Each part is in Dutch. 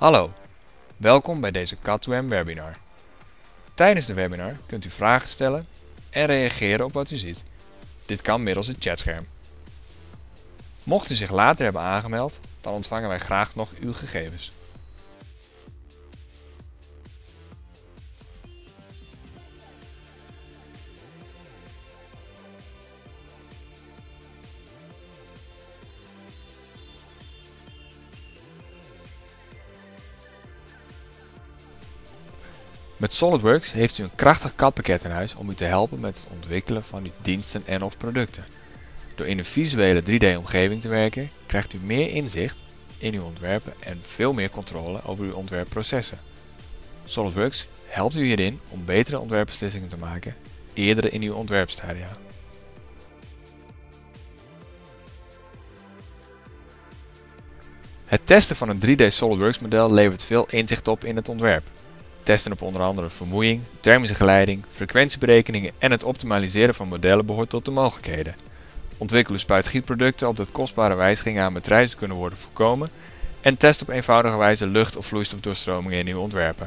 Hallo, welkom bij deze Cat2M webinar. Tijdens de webinar kunt u vragen stellen en reageren op wat u ziet. Dit kan middels het chatscherm. Mocht u zich later hebben aangemeld, dan ontvangen wij graag nog uw gegevens. Met SolidWorks heeft u een krachtig CAD-pakket in huis om u te helpen met het ontwikkelen van uw diensten en/of producten. Door in een visuele 3D-omgeving te werken, krijgt u meer inzicht in uw ontwerpen en veel meer controle over uw ontwerpprocessen. SolidWorks helpt u hierin om betere ontwerpbeslissingen te maken eerder in uw ontwerpstadia. Het testen van een 3D SolidWorks model levert veel inzicht op in het ontwerp. Testen op onder andere vermoeiing, thermische geleiding, frequentieberekeningen en het optimaliseren van modellen behoort tot de mogelijkheden. Ontwikkelen spuitgietproducten opdat kostbare wijzigingen aan bedrijven kunnen worden voorkomen en test op eenvoudige wijze lucht- of vloeistofdoorstromingen in uw ontwerpen.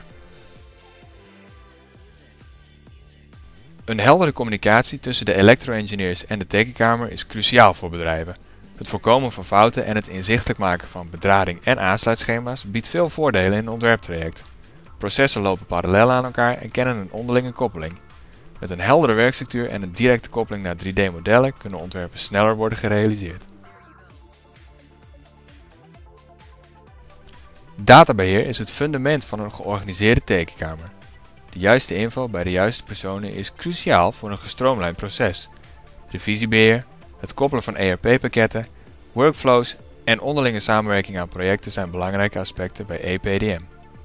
Een heldere communicatie tussen de elektro-engineers en de tekenkamer is cruciaal voor bedrijven. Het voorkomen van fouten en het inzichtelijk maken van bedrading en aansluitschema's biedt veel voordelen in een ontwerptraject. Processen lopen parallel aan elkaar en kennen een onderlinge koppeling. Met een heldere werkstructuur en een directe koppeling naar 3D-modellen kunnen ontwerpen sneller worden gerealiseerd. Databeheer is het fundament van een georganiseerde tekenkamer. De juiste info bij de juiste personen is cruciaal voor een gestroomlijnd proces. Revisiebeheer, het koppelen van ERP-pakketten, workflows en onderlinge samenwerking aan projecten zijn belangrijke aspecten bij EPDM.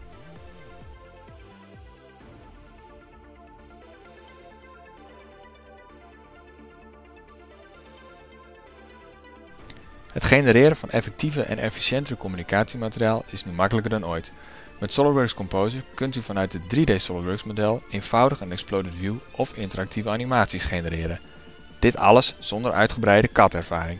Het genereren van effectieve en efficiëntere communicatiemateriaal is nu makkelijker dan ooit. Met SolidWorks Composer kunt u vanuit het 3D SolidWorks model eenvoudig een exploded view of interactieve animaties genereren. Dit alles zonder uitgebreide CAD-ervaring.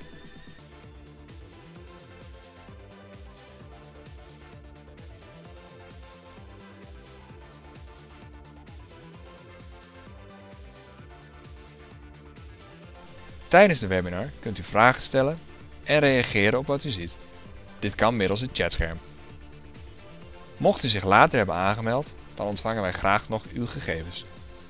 Tijdens de webinar kunt u vragen stellen en reageren op wat u ziet. Dit kan middels het chatscherm. Mocht u zich later hebben aangemeld, dan ontvangen wij graag nog uw gegevens.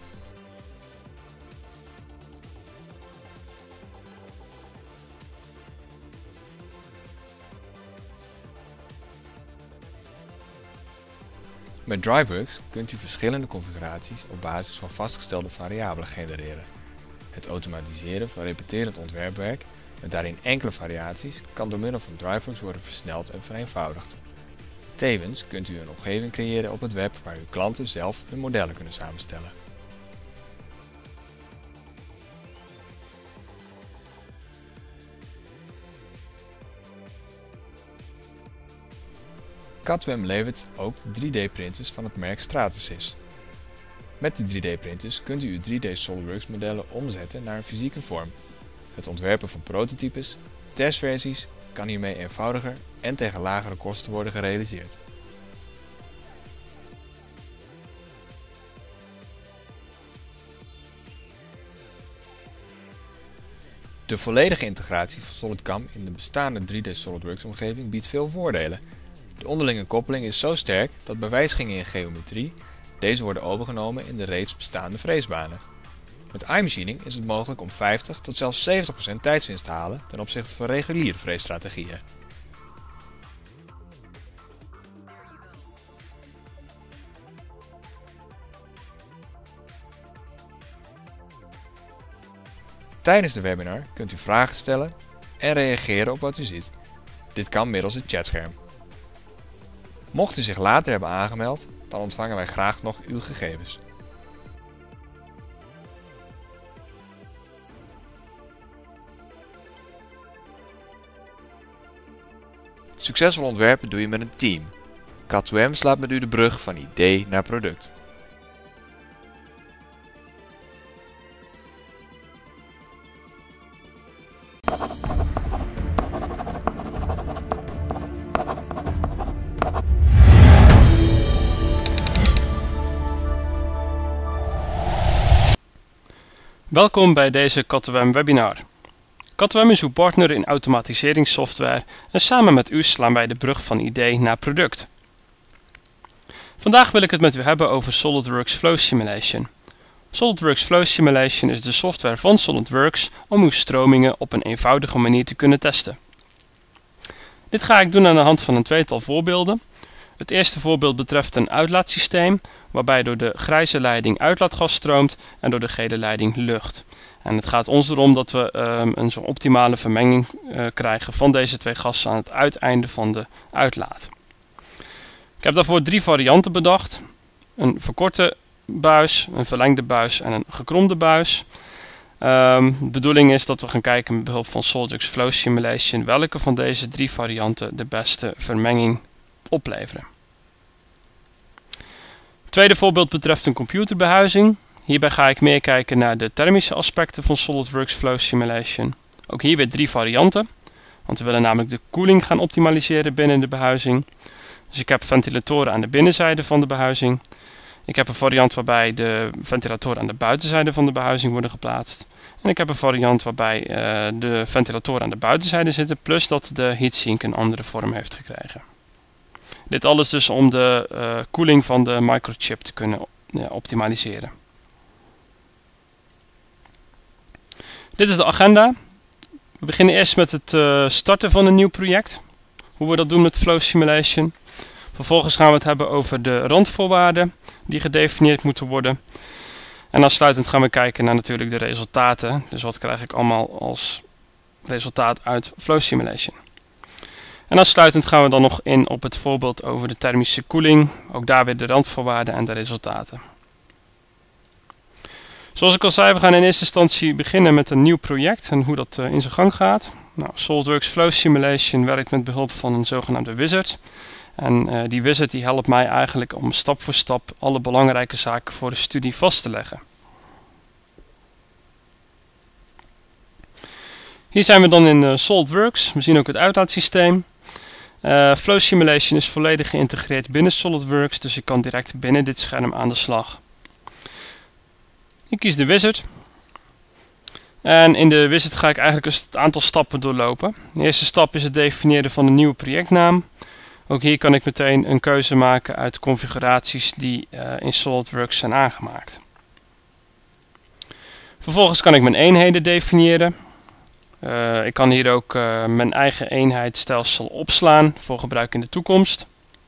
Met DriveWorks kunt u verschillende configuraties op basis van vastgestelde variabelen genereren. Het automatiseren van repeterend ontwerpwerk met daarin enkele variaties kan door middel van DriveWorks worden versneld en vereenvoudigd. Tevens kunt u een omgeving creëren op het web waar uw klanten zelf hun modellen kunnen samenstellen. Cat2M levert ook 3D-printers van het merk Stratasys. Met de 3D-printers kunt u uw 3D SolidWorks modellen omzetten naar een fysieke vorm. Het ontwerpen van prototypes, testversies kan hiermee eenvoudiger en tegen lagere kosten worden gerealiseerd. De volledige integratie van SolidCAM in de bestaande 3D SolidWorks omgeving biedt veel voordelen. De onderlinge koppeling is zo sterk dat bij wijzigingen in geometrie deze worden overgenomen in de reeds bestaande freesbanen. Met iMachining is het mogelijk om 50 tot zelfs 70% tijdswinst te halen ten opzichte van reguliere freesstrategieën. Tijdens de webinar kunt u vragen stellen en reageren op wat u ziet. Dit kan middels het chatscherm. Mocht u zich later hebben aangemeld, dan ontvangen wij graag nog uw gegevens. Succesvol ontwerpen doe je met een team. Cat2M slaat met u de brug van idee naar product. Welkom bij deze CATOWAM webinar. CATOWAM is uw partner in automatiseringssoftware en samen met u slaan wij de brug van idee naar product. Vandaag wil ik het met u hebben over SOLIDWORKS Flow Simulation. SOLIDWORKS Flow Simulation is de software van SOLIDWORKS om uw stromingen op een eenvoudige manier te kunnen testen. Dit ga ik doen aan de hand van een tweetal voorbeelden. Het eerste voorbeeld betreft een uitlaatsysteem, waarbij door de grijze leiding uitlaatgas stroomt en door de gele leiding lucht. En het gaat ons erom dat we een zo optimale vermenging krijgen van deze twee gassen aan het uiteinde van de uitlaat. Ik heb daarvoor 3 varianten bedacht. Een verkorte buis, een verlengde buis en een gekromde buis. De bedoeling is dat we gaan kijken met behulp van SOLIDWORKS Flow Simulation welke van deze 3 varianten de beste vermenging opleveren. Het tweede voorbeeld betreft een computerbehuizing. Hierbij ga ik meer kijken naar de thermische aspecten van SOLIDWORKS Flow Simulation. Ook hier weer 3 varianten, want we willen namelijk de koeling gaan optimaliseren binnen de behuizing. Dus ik heb ventilatoren aan de binnenzijde van de behuizing. Ik heb een variant waarbij de ventilatoren aan de buitenzijde van de behuizing worden geplaatst. En ik heb een variant waarbij de ventilatoren aan de buitenzijde zitten, plus dat de heatsink een andere vorm heeft gekregen. Dit alles dus om de koeling van de microchip te kunnen optimaliseren. Dit is de agenda. We beginnen eerst met het starten van een nieuw project. Hoe we dat doen met Flow Simulation. Vervolgens gaan we het hebben over de randvoorwaarden die gedefinieerd moeten worden. En aansluitend gaan we kijken naar natuurlijk de resultaten. Dus wat krijg ik allemaal als resultaat uit Flow Simulation. En aansluitend gaan we dan nog in op het voorbeeld over de thermische koeling. Ook daar weer de randvoorwaarden en de resultaten. Zoals ik al zei, we gaan in eerste instantie beginnen met een nieuw project en hoe dat in zijn gang gaat. Nou, SOLIDWORKS Flow Simulation werkt met behulp van een zogenaamde wizard. En die wizard die helpt mij eigenlijk om stap voor stap alle belangrijke zaken voor de studie vast te leggen. Hier zijn we dan in SOLIDWORKS. We zien ook het uitlaatsysteem. Flow Simulation is volledig geïntegreerd binnen SOLIDWORKS, dus ik kan direct binnen dit scherm aan de slag. Ik kies de wizard. En in de wizard ga ik eigenlijk een aantal stappen doorlopen. De eerste stap is het definiëren van een nieuwe projectnaam. Ook hier kan ik meteen een keuze maken uit configuraties die in SOLIDWORKS zijn aangemaakt. Vervolgens kan ik mijn eenheden definiëren. Ik kan hier ook mijn eigen eenheidsstelsel opslaan voor gebruik in de toekomst.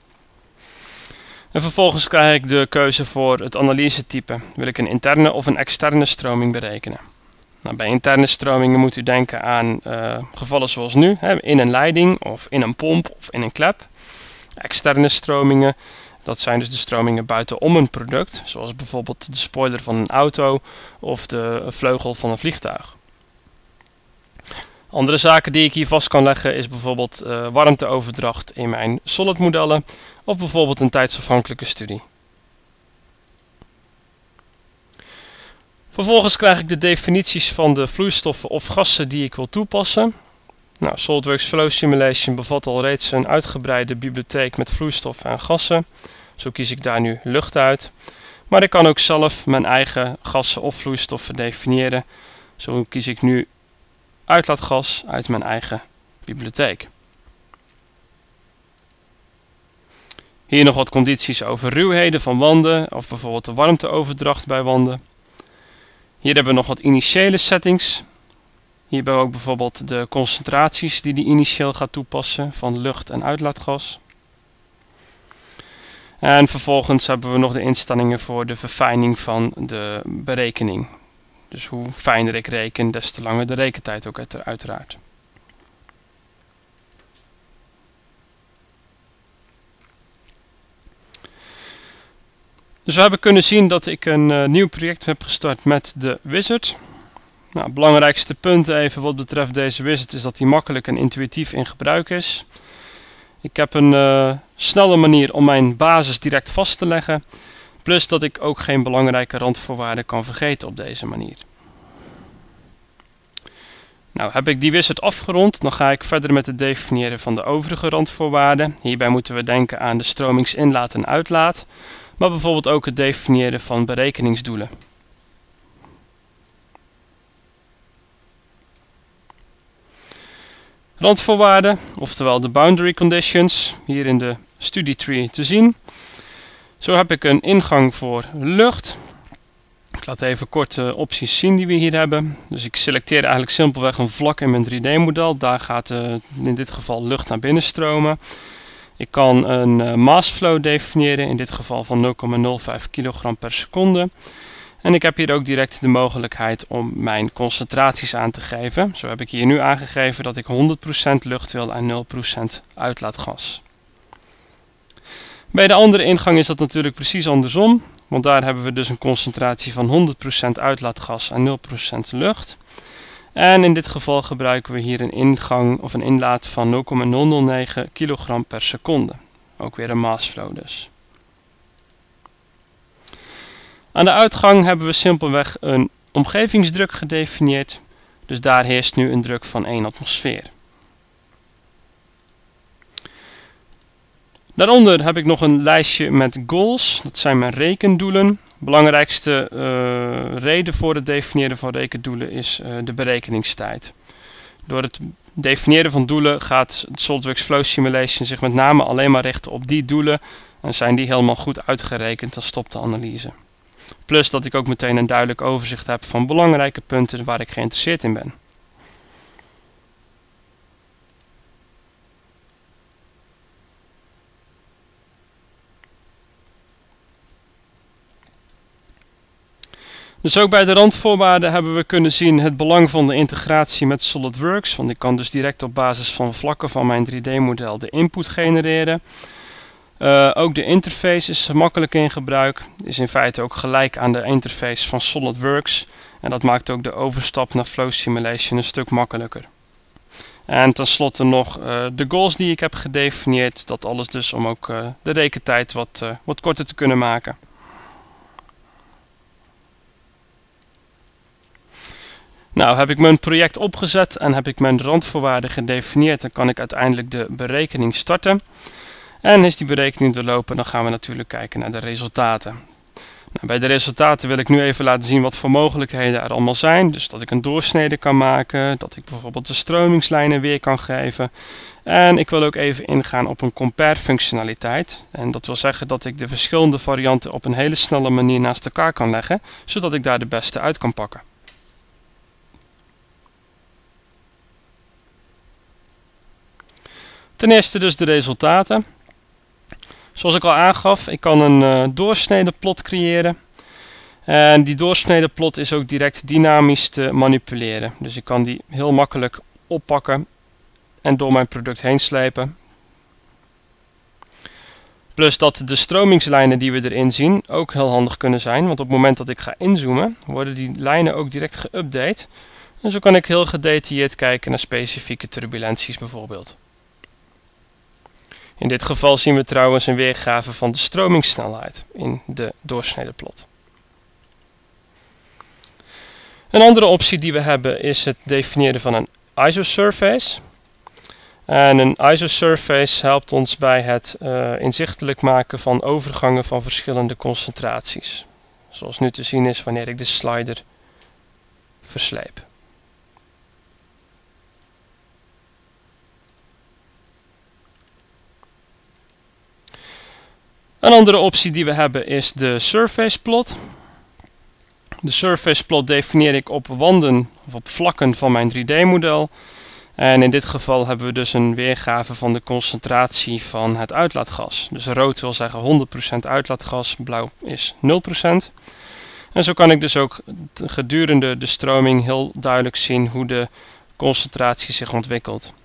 En vervolgens krijg ik de keuze voor het analysetype. Wil ik een interne of een externe stroming berekenen? Nou, bij interne stromingen moet u denken aan gevallen zoals nu, in een leiding of in een pomp of in een klep. Externe stromingen, dat zijn dus de stromingen buitenom een product, zoals bijvoorbeeld de spoiler van een auto of de vleugel van een vliegtuig. Andere zaken die ik hier vast kan leggen is bijvoorbeeld warmteoverdracht in mijn solid modellen of bijvoorbeeld een tijdsafhankelijke studie. Vervolgens krijg ik de definities van de vloeistoffen of gassen die ik wil toepassen. Nou, SOLIDWORKS Flow Simulation bevat al reeds een uitgebreide bibliotheek met vloeistoffen en gassen. Zo kies ik daar nu lucht uit. Maar ik kan ook zelf mijn eigen gassen of vloeistoffen definiëren. Zo kies ik nu uitlaatgas uit mijn eigen bibliotheek. Hier nog wat condities over ruwheden van wanden of bijvoorbeeld de warmteoverdracht bij wanden. Hier hebben we nog wat initiële settings. Hier hebben we ook bijvoorbeeld de concentraties die initieel gaat toepassen van lucht en uitlaatgas. En vervolgens hebben we nog de instellingen voor de verfijning van de berekening. Dus hoe fijner ik reken, des te langer de rekentijd ook uiteraard. Dus we hebben kunnen zien dat ik een nieuw project heb gestart met de wizard. Nou, het belangrijkste punt even wat betreft deze wizard is dat hij makkelijk en intuïtief in gebruik is. Ik heb een snelle manier om mijn basis direct vast te leggen. Plus dat ik ook geen belangrijke randvoorwaarden kan vergeten op deze manier. Nou, heb ik die wizard afgerond, dan ga ik verder met het definiëren van de overige randvoorwaarden. Hierbij moeten we denken aan de stromingsinlaat en uitlaat, maar bijvoorbeeld ook het definiëren van berekeningsdoelen. randvoorwaarden, oftewel de boundary conditions, hier in de studietree te zien. Zo heb ik een ingang voor lucht. Ik laat even kort de opties zien die we hier hebben. Dus ik selecteer eigenlijk simpelweg een vlak in mijn 3D-model. Daar gaat in dit geval lucht naar binnen stromen. Ik kan een mass flow definiëren, in dit geval van 0,05 kg per seconde. En ik heb hier ook direct de mogelijkheid om mijn concentraties aan te geven. Zo heb ik hier nu aangegeven dat ik 100% lucht wil en 0% uitlaatgas. Bij de andere ingang is dat natuurlijk precies andersom. Want daar hebben we dus een concentratie van 100% uitlaatgas en 0% lucht. En in dit geval gebruiken we hier een ingang of een inlaat van 0,009 kg per seconde. Ook weer een mass flow dus. Aan de uitgang hebben we simpelweg een omgevingsdruk gedefinieerd. Dus daar heerst nu een druk van 1 atmosfeer. Daaronder heb ik nog een lijstje met goals. Dat zijn mijn rekendoelen. De belangrijkste reden voor het definiëren van rekendoelen is de berekeningstijd. Door het definiëren van doelen gaat het SOLIDWORKS Flow Simulation zich met name alleen maar richten op die doelen. En zijn die helemaal goed uitgerekend, dan stopt de analyse. Plus dat ik ook meteen een duidelijk overzicht heb van belangrijke punten waar ik geïnteresseerd in ben. Dus ook bij de randvoorwaarden hebben we kunnen zien het belang van de integratie met SOLIDWORKS. Want ik kan dus direct op basis van vlakken van mijn 3D-model de input genereren. Ook de interface is makkelijk in gebruik. Is in feite ook gelijk aan de interface van SOLIDWORKS. En dat maakt ook de overstap naar Flow Simulation een stuk makkelijker. En tenslotte nog de goals die ik heb gedefinieerd. Dat alles dus om ook de rekentijd wat korter te kunnen maken. Nou, heb ik mijn project opgezet en heb ik mijn randvoorwaarden gedefinieerd, dan kan ik uiteindelijk de berekening starten. En is die berekening doorlopen, dan gaan we natuurlijk kijken naar de resultaten. Nou, bij de resultaten wil ik nu even laten zien wat voor mogelijkheden er allemaal zijn. Dus dat ik een doorsnede kan maken, dat ik bijvoorbeeld de stromingslijnen weer kan geven. En ik wil ook even ingaan op een compare functionaliteit. En dat wil zeggen dat ik de verschillende varianten op een hele snelle manier naast elkaar kan leggen, zodat ik daar de beste uit kan pakken. Ten eerste dus de resultaten. Zoals ik al aangaf, ik kan een doorsnedeplot creëren. En die doorsnedeplot is ook direct dynamisch te manipuleren. Dus ik kan die heel makkelijk oppakken en door mijn product heen slepen. Plus dat de stromingslijnen die we erin zien ook heel handig kunnen zijn. Want op het moment dat ik ga inzoomen, worden die lijnen ook direct geüpdate. En zo kan ik heel gedetailleerd kijken naar specifieke turbulenties bijvoorbeeld. In dit geval zien we trouwens een weergave van de stromingssnelheid in de doorsnedeplot. Een andere optie die we hebben is het definiëren van een isosurface. En een isosurface helpt ons bij het inzichtelijk maken van overgangen van verschillende concentraties. Zoals nu te zien is wanneer ik de slider versleep. Een andere optie die we hebben is de surface plot. De surface plot definieer ik op wanden of op vlakken van mijn 3D-model. En in dit geval hebben we dus een weergave van de concentratie van het uitlaatgas. Dus rood wil zeggen 100% uitlaatgas, blauw is 0%. En zo kan ik dus ook gedurende de stroming heel duidelijk zien hoe de concentratie zich ontwikkelt.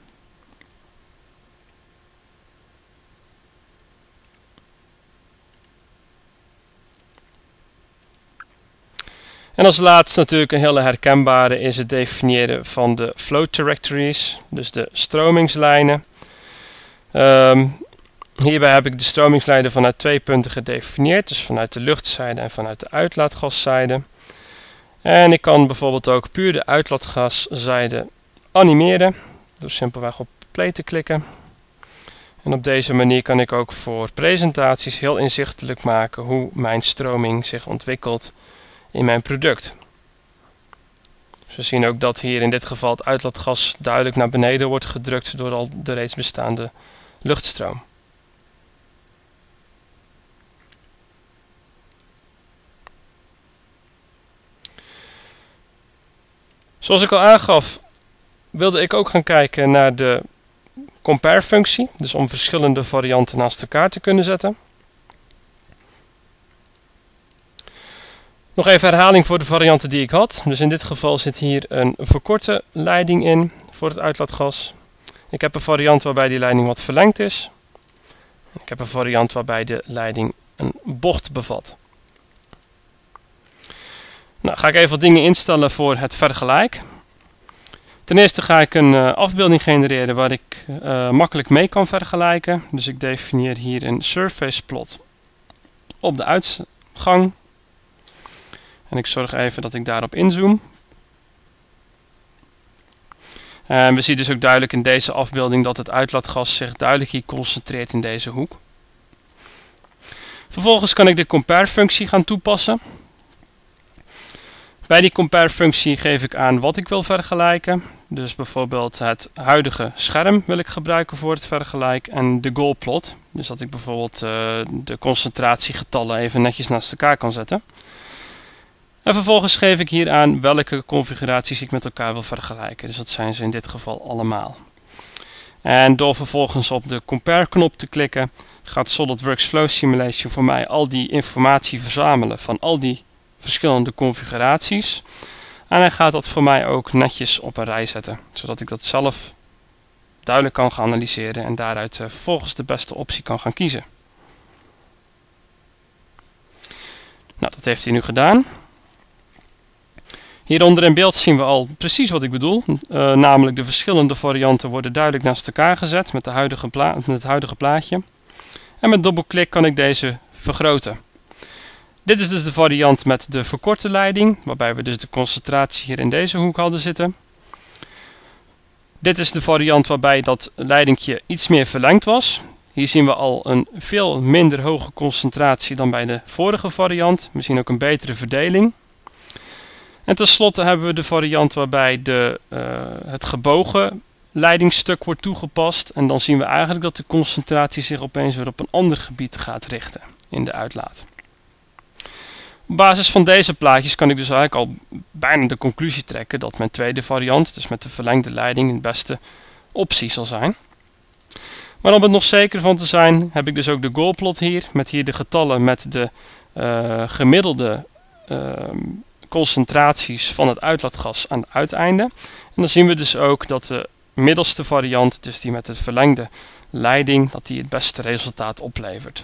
En als laatste natuurlijk een hele herkenbare is het definiëren van de flow trajectories, dus de stromingslijnen. Hierbij heb ik de stromingslijnen vanuit 2 punten gedefinieerd, dus vanuit de luchtzijde en vanuit de uitlaatgaszijde. En ik kan bijvoorbeeld ook puur de uitlaatgaszijde animeren, door simpelweg op play te klikken. En op deze manier kan ik ook voor presentaties heel inzichtelijk maken hoe mijn stroming zich ontwikkelt in mijn product. Dus we zien ook dat hier in dit geval het uitlaatgas duidelijk naar beneden wordt gedrukt door al de reeds bestaande luchtstroom. Zoals ik al aangaf, wilde ik ook gaan kijken naar de compare-functie, dus om verschillende varianten naast elkaar te kunnen zetten. Nog even herhaling voor de varianten die ik had. Dus in dit geval zit hier een verkorte leiding in voor het uitlaatgas. Ik heb een variant waarbij die leiding wat verlengd is. Ik heb een variant waarbij de leiding een bocht bevat. Nou, ga ik even wat dingen instellen voor het vergelijk. Ten eerste ga ik een afbeelding genereren waar ik makkelijk mee kan vergelijken. Dus ik definieer hier een surface plot op de uitgang. En ik zorg even dat ik daarop inzoom. En we zien dus ook duidelijk in deze afbeelding dat het uitlaatgas zich duidelijk hier concentreert in deze hoek. Vervolgens kan ik de compare-functie gaan toepassen. Bij die compare-functie geef ik aan wat ik wil vergelijken. Dus bijvoorbeeld het huidige scherm wil ik gebruiken voor het vergelijk en de goal plot. Dus dat ik bijvoorbeeld de concentratiegetallen even netjes naast elkaar kan zetten. En vervolgens geef ik hier aan welke configuraties ik met elkaar wil vergelijken. Dus dat zijn ze in dit geval allemaal. En door vervolgens op de compare knop te klikken, gaat SolidWorks Flow Simulation voor mij al die informatie verzamelen van al die verschillende configuraties. En hij gaat dat voor mij ook netjes op een rij zetten, zodat ik dat zelf duidelijk kan gaan analyseren en daaruit vervolgens de beste optie kan gaan kiezen. Nou, dat heeft hij nu gedaan. Hieronder in beeld zien we al precies wat ik bedoel, namelijk de verschillende varianten worden duidelijk naast elkaar gezet met het huidige plaatje. En met dubbelklik kan ik deze vergroten. Dit is dus de variant met de verkorte leiding, waarbij we dus de concentratie hier in deze hoek hadden zitten. Dit is de variant waarbij dat leidingje iets meer verlengd was. Hier zien we al een veel minder hoge concentratie dan bij de vorige variant. We zien ook een betere verdeling. En tenslotte hebben we de variant waarbij het gebogen leidingsstuk wordt toegepast. En dan zien we eigenlijk dat de concentratie zich opeens weer op een ander gebied gaat richten in de uitlaat. Op basis van deze plaatjes kan ik dus eigenlijk al bijna de conclusie trekken dat mijn tweede variant, dus met de verlengde leiding, de beste optie zal zijn. Maar om het nog zeker van te zijn, heb ik dus ook de goalplot hier, met hier de getallen met de gemiddelde concentraties van het uitlaatgas aan het uiteinde. En dan zien we dus ook dat de middelste variant, dus die met het verlengde leiding, dat die het beste resultaat oplevert.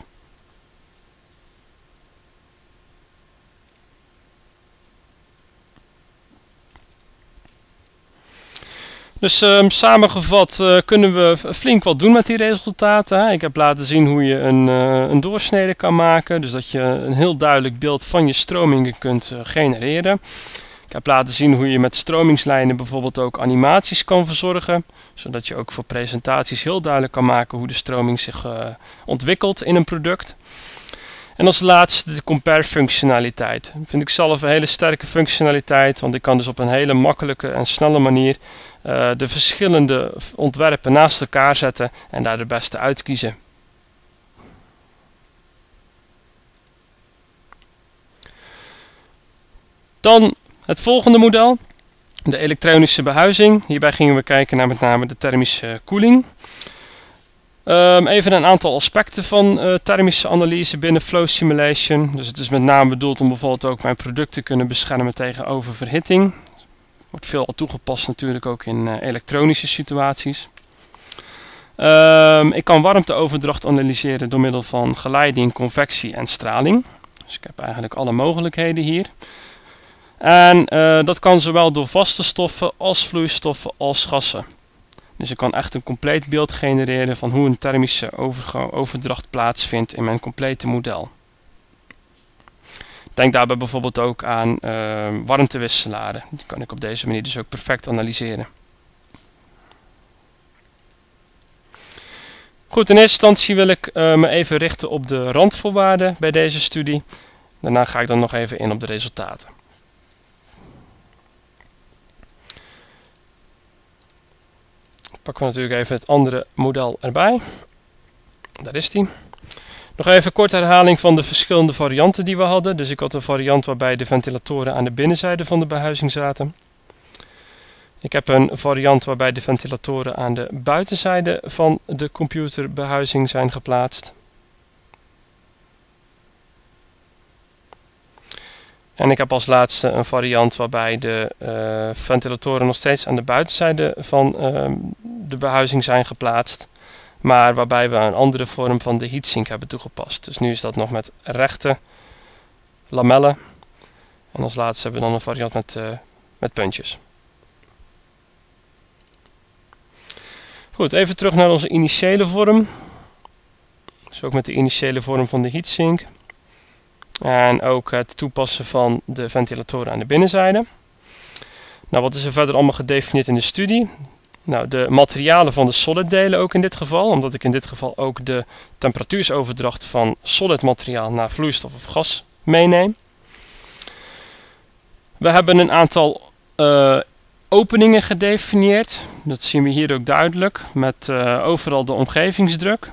Dus samengevat kunnen we flink wat doen met die resultaten. Ik heb laten zien hoe je een doorsnede kan maken. Dus dat je een heel duidelijk beeld van je stromingen kunt genereren. Ik heb laten zien hoe je met stromingslijnen bijvoorbeeld ook animaties kan verzorgen. Zodat je ook voor presentaties heel duidelijk kan maken hoe de stroming zich ontwikkelt in een product. En als laatste de compare functionaliteit. Dat vind ik zelf een hele sterke functionaliteit. Want ik kan dus op een hele makkelijke en snelle manier de verschillende ontwerpen naast elkaar zetten en daar de beste uitkiezen. Dan het volgende model, de elektronische behuizing. Hierbij gingen we kijken naar met name de thermische koeling. Even een aantal aspecten van thermische analyse binnen Flow Simulation. Dus het is met name bedoeld om bijvoorbeeld ook mijn product te kunnen beschermen tegen oververhitting. Wordt veel al toegepast natuurlijk ook in elektronische situaties. Ik kan warmteoverdracht analyseren door middel van geleiding, convectie en straling. Dus ik heb eigenlijk alle mogelijkheden hier. En dat kan zowel door vaste stoffen als vloeistoffen als gassen. Dus ik kan echt een compleet beeld genereren van hoe een thermische overdracht plaatsvindt in mijn complete model. Denk daarbij bijvoorbeeld ook aan warmtewisselaren. Die kan ik op deze manier dus ook perfect analyseren. Goed, in eerste instantie wil ik me even richten op de randvoorwaarden bij deze studie. Daarna ga ik dan nog even in op de resultaten. Pakken we natuurlijk even het andere model erbij. Daar is die. Nog even kort herhaling van de verschillende varianten die we hadden. Dus ik had een variant waarbij de ventilatoren aan de binnenzijde van de behuizing zaten. Ik heb een variant waarbij de ventilatoren aan de buitenzijde van de computerbehuizing zijn geplaatst. En ik heb als laatste een variant waarbij de ventilatoren nog steeds aan de buitenzijde van de behuizing zijn geplaatst. Maar waarbij we een andere vorm van de heatsink hebben toegepast. Dus nu is dat nog met rechte lamellen. En als laatste hebben we dan een variant met puntjes. Goed, even terug naar onze initiële vorm. Dus ook met de initiële vorm van de heatsink. En ook het toepassen van de ventilatoren aan de binnenzijde. Nou, wat is er verder allemaal gedefinieerd in de studie? Nou, de materialen van de solid delen ook in dit geval, omdat ik in dit geval ook de temperatuursoverdracht van solid materiaal naar vloeistof of gas meeneem. We hebben een aantal openingen gedefinieerd. Dat zien we hier ook duidelijk, met overal de omgevingsdruk.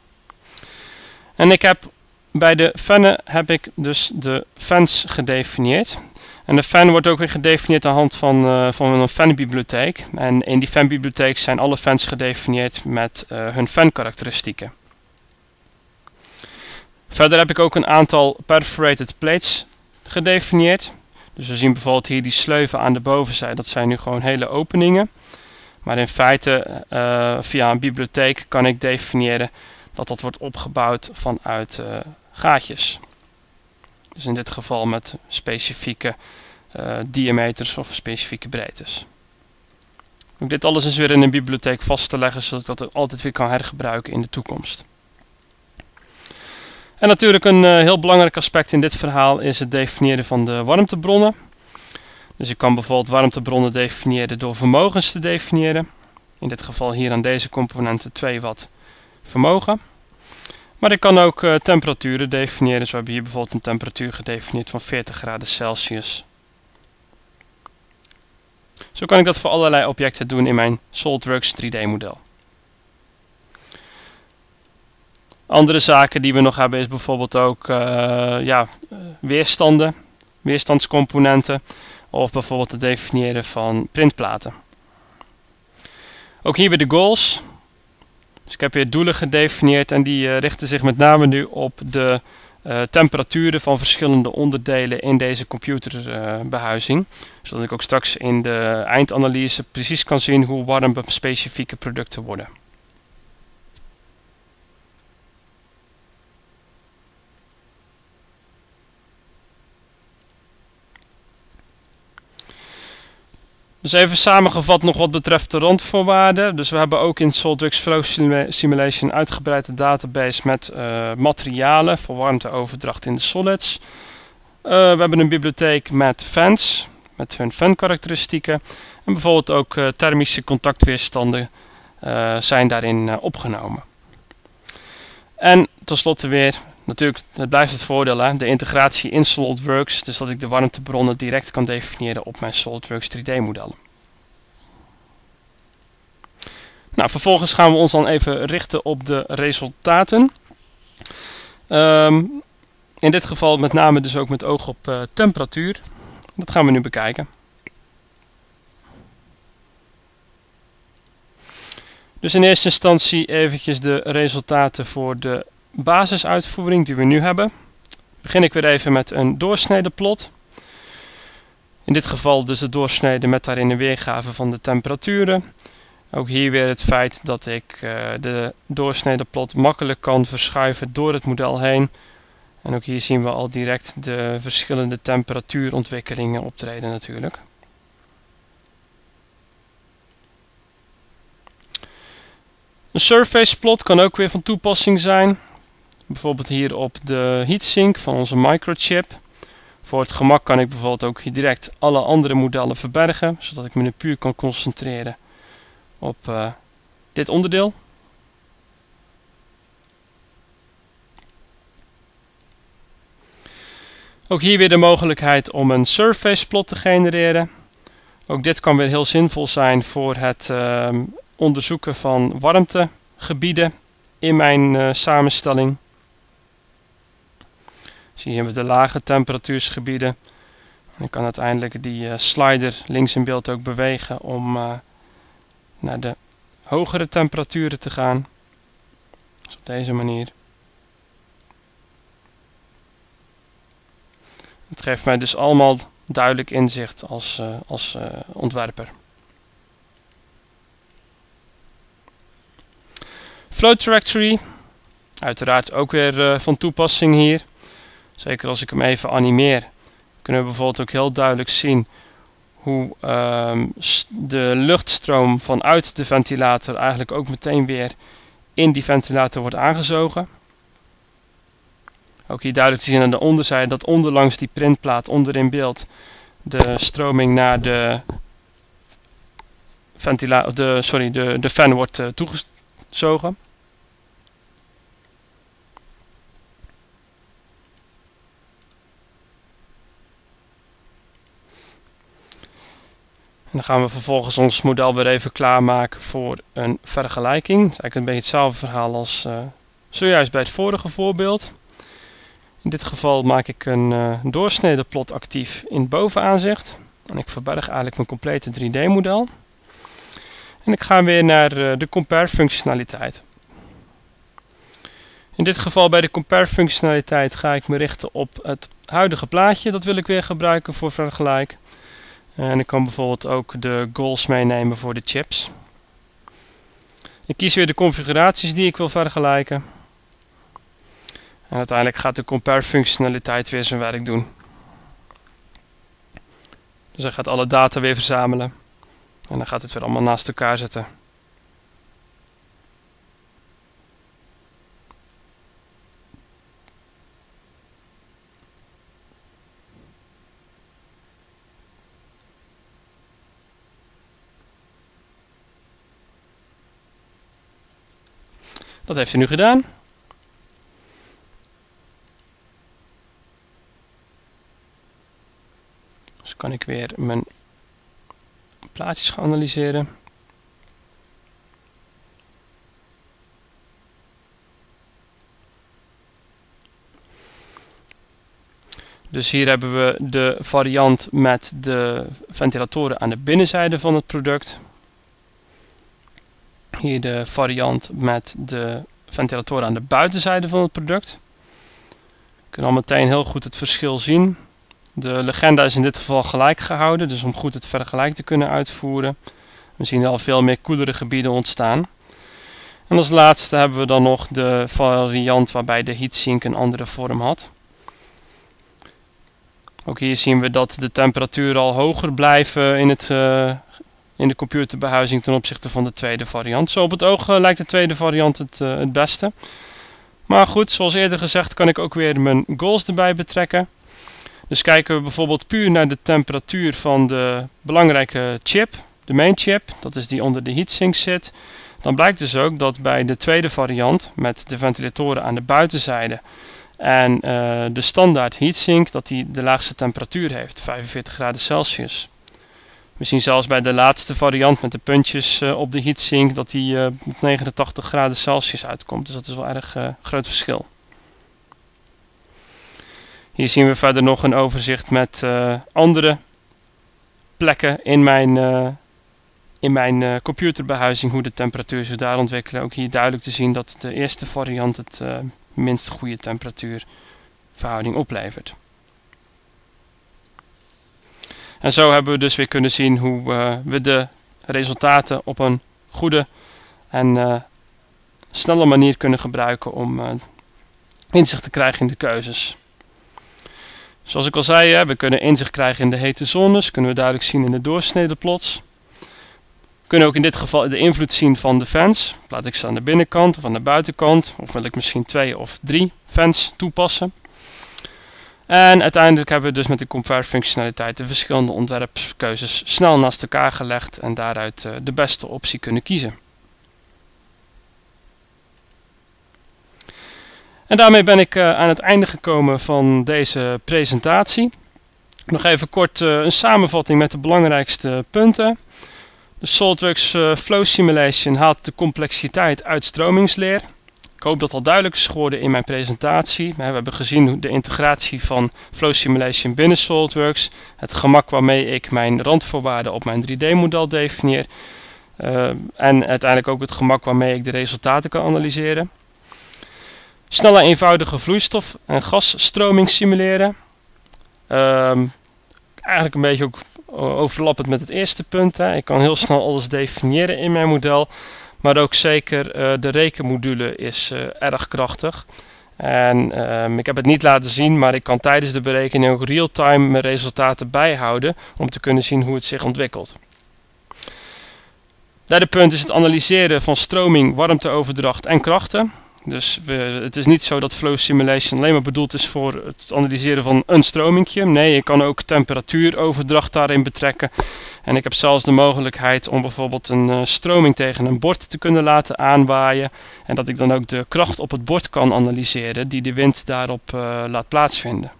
En bij de fannen heb ik dus de fans gedefinieerd. En de fan wordt ook weer gedefinieerd aan de hand van een fanbibliotheek. En in die fanbibliotheek zijn alle fans gedefinieerd met hun fankarakteristieken. Verder heb ik ook een aantal perforated plates gedefinieerd. Dus we zien bijvoorbeeld hier die sleuven aan de bovenzijde. Dat zijn nu gewoon hele openingen. Maar in feite via een bibliotheek kan ik definiëren dat wordt opgebouwd vanuit gaatjes. Dus in dit geval met specifieke diameters of specifieke breedtes. Ook dit alles is weer in een bibliotheek vast te leggen, zodat ik dat altijd weer kan hergebruiken in de toekomst. En natuurlijk een heel belangrijk aspect in dit verhaal is het definiëren van de warmtebronnen. Dus ik kan bijvoorbeeld warmtebronnen definiëren door vermogens te definiëren. In dit geval hier aan deze componenten 2 watt vermogen. Maar ik kan ook temperaturen definiëren. Dus we hebben hier bijvoorbeeld een temperatuur gedefinieerd van 40 graden Celsius. Zo kan ik dat voor allerlei objecten doen in mijn SolidWorks 3D model. Andere zaken die we nog hebben is bijvoorbeeld ook weerstanden, weerstandscomponenten of bijvoorbeeld het definiëren van printplaten. Ook hier weer de goals. Dus ik heb weer doelen gedefinieerd en die richten zich met name nu op de temperaturen van verschillende onderdelen in deze computerbehuizing. Zodat ik ook straks in de eindanalyse precies kan zien hoe warm specifieke producten worden. Dus even samengevat nog wat betreft de randvoorwaarden. Dus we hebben ook in SolidWorks Flow Simulation een uitgebreide database met materialen voor warmteoverdracht in de solids. We hebben een bibliotheek met fans, met hun fankarakteristieken. En bijvoorbeeld ook thermische contactweerstanden zijn daarin opgenomen. En tenslotte weer, natuurlijk, het blijft het voordeel, hè, de integratie in SolidWorks. Dus dat ik de warmtebronnen direct kan definiëren op mijn SolidWorks 3D modellen. Nou, vervolgens gaan we ons dan even richten op de resultaten. In dit geval met name dus ook met oog op temperatuur. Dat gaan we nu bekijken. Dus in eerste instantie eventjes de resultaten voor de basisuitvoering die we nu hebben. Begin ik weer even met een doorsnedeplot. In dit geval dus de doorsnede met daarin een weergave van de temperaturen. Ook hier weer het feit dat ik de doorsnedeplot makkelijk kan verschuiven door het model heen. En ook hier zien we al direct de verschillende temperatuurontwikkelingen optreden natuurlijk. Een surface plot kan ook weer van toepassing zijn. Bijvoorbeeld hier op de heatsink van onze microchip. Voor het gemak kan ik bijvoorbeeld ook hier direct alle andere modellen verbergen, zodat ik me nu puur kan concentreren op dit onderdeel. Ook hier weer de mogelijkheid om een surface plot te genereren. Ook dit kan weer heel zinvol zijn voor het onderzoeken van warmtegebieden in mijn samenstelling. Zie je hier de lage temperatuursgebieden. En ik kan uiteindelijk die slider links in beeld ook bewegen om naar de hogere temperaturen te gaan. Dus op deze manier. Het geeft mij dus allemaal duidelijk inzicht als ontwerper. Flow Trajectory, uiteraard ook weer van toepassing hier. Zeker als ik hem even animeer, kunnen we bijvoorbeeld ook heel duidelijk zien hoe de luchtstroom vanuit de ventilator eigenlijk ook meteen weer in die ventilator wordt aangezogen. Ook hier duidelijk te zien aan de onderzijde dat onderlangs die printplaat onder in beeld de stroming naar de fan wordt toegezogen. En dan gaan we vervolgens ons model weer even klaarmaken voor een vergelijking. Dat is eigenlijk een beetje hetzelfde verhaal als zojuist bij het vorige voorbeeld. In dit geval maak ik een doorsnedeplot actief in het bovenaanzicht. En ik verberg eigenlijk mijn complete 3D-model. En ik ga weer naar de compare functionaliteit. In dit geval bij de compare functionaliteit ga ik me richten op het huidige plaatje. Dat wil ik weer gebruiken voor vergelijk. En ik kan bijvoorbeeld ook de goals meenemen voor de chips. Ik kies weer de configuraties die ik wil vergelijken. En uiteindelijk gaat de compare functionaliteit weer zijn werk doen. Dus hij gaat alle data weer verzamelen. En dan gaat het weer allemaal naast elkaar zetten. Dat heeft hij nu gedaan. Dus kan ik weer mijn plaatjes gaan analyseren. Dus hier hebben we de variant met de ventilatoren aan de binnenzijde van het product. Hier de variant met de ventilatoren aan de buitenzijde van het product. Je kunt al meteen heel goed het verschil zien. De legenda is in dit geval gelijk gehouden, dus om goed het vergelijk te kunnen uitvoeren. We zien al veel meer koelere gebieden ontstaan. En als laatste hebben we dan nog de variant waarbij de heatsink een andere vorm had. Ook hier zien we dat de temperaturen al hoger blijven in de computerbehuizing ten opzichte van de tweede variant. Zo op het oog lijkt de tweede variant het beste. Maar goed, zoals eerder gezegd kan ik ook weer mijn goals erbij betrekken. Dus kijken we bijvoorbeeld puur naar de temperatuur van de belangrijke chip, de main chip, dat is die onder de heatsink zit. Dan blijkt dus ook dat bij de tweede variant met de ventilatoren aan de buitenzijde en de standaard heatsink dat die de laagste temperatuur heeft, 45 graden Celsius. We zien zelfs bij de laatste variant met de puntjes op de heatsink dat die op 89 graden Celsius uitkomt. Dus dat is wel erg groot verschil. Hier zien we verder nog een overzicht met andere plekken in mijn computerbehuizing, hoe de temperatuur zich daar ontwikkelen. Ook hier duidelijk te zien dat de eerste variant het minst goede temperatuurverhouding oplevert. En zo hebben we dus weer kunnen zien hoe we de resultaten op een goede en snelle manier kunnen gebruiken om inzicht te krijgen in de keuzes. Zoals ik al zei, we kunnen inzicht krijgen in de hete zones, kunnen we duidelijk zien in de doorsnedeplots. We kunnen ook in dit geval de invloed zien van de fans. Laat ik ze aan de binnenkant of aan de buitenkant, of wil ik misschien 2 of 3 fans toepassen. En uiteindelijk hebben we dus met de compare functionaliteit de verschillende ontwerpkeuzes snel naast elkaar gelegd en daaruit de beste optie kunnen kiezen. En daarmee ben ik aan het einde gekomen van deze presentatie. Nog even kort een samenvatting met de belangrijkste punten. De SolidWorks Flow Simulation haalt de complexiteit uit stromingsleer. Ik hoop dat al duidelijk is geworden in mijn presentatie. We hebben gezien de integratie van Flow Simulation binnen SolidWorks. Het gemak waarmee ik mijn randvoorwaarden op mijn 3D-model definieer. En uiteindelijk ook het gemak waarmee ik de resultaten kan analyseren. Snelle eenvoudige vloeistof- en gasstroming simuleren. Eigenlijk een beetje ook overlappend met het eerste punt. Hè. Ik kan heel snel alles definiëren in mijn model. Maar ook zeker de rekenmodule is erg krachtig. En ik heb het niet laten zien, maar ik kan tijdens de berekening ook real-time mijn resultaten bijhouden om te kunnen zien hoe het zich ontwikkelt. Derde punt is het analyseren van stroming, warmteoverdracht en krachten. Dus het is niet zo dat Flow Simulation alleen maar bedoeld is voor het analyseren van een stromingje. Nee, je kan ook temperatuuroverdracht daarin betrekken. En ik heb zelfs de mogelijkheid om bijvoorbeeld een stroming tegen een bord te kunnen laten aanwaaien. En dat ik dan ook de kracht op het bord kan analyseren die de wind daarop laat plaatsvinden.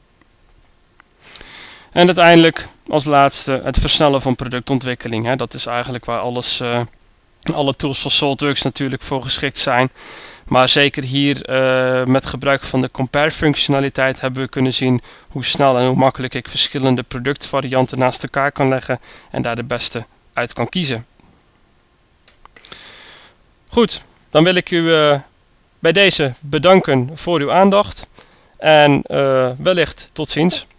En uiteindelijk als laatste het versnellen van productontwikkeling. Hè. Dat is eigenlijk waar alle tools van SolidWorks natuurlijk voor geschikt zijn. Maar zeker hier met gebruik van de compare functionaliteit hebben we kunnen zien hoe snel en hoe makkelijk ik verschillende productvarianten naast elkaar kan leggen en daar de beste uit kan kiezen. Goed, dan wil ik u bij deze bedanken voor uw aandacht en wellicht tot ziens.